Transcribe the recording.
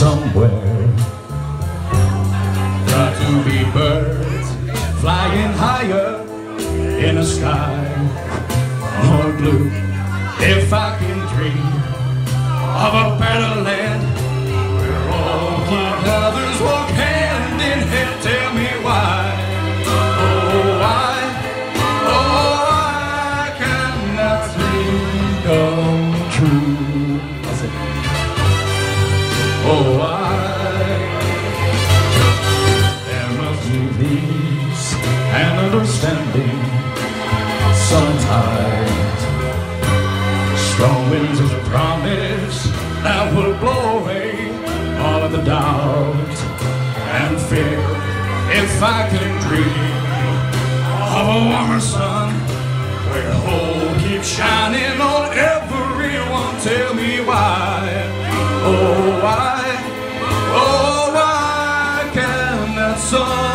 somewhere. Got to be birds flying higher in the sky or blue. If I can dream of a better land where all good others walk hand in hand, tell me why. Oh, why? Oh, why can that dream come true? That's it. Oh, why? There must be peace and understanding sometimes. Strong winds of a promise that will blow away all of the doubt and fear. If I can dream of a warmer sun where hope keeps shining on everyone, tell me why. Oh, why? Oh, why can that sun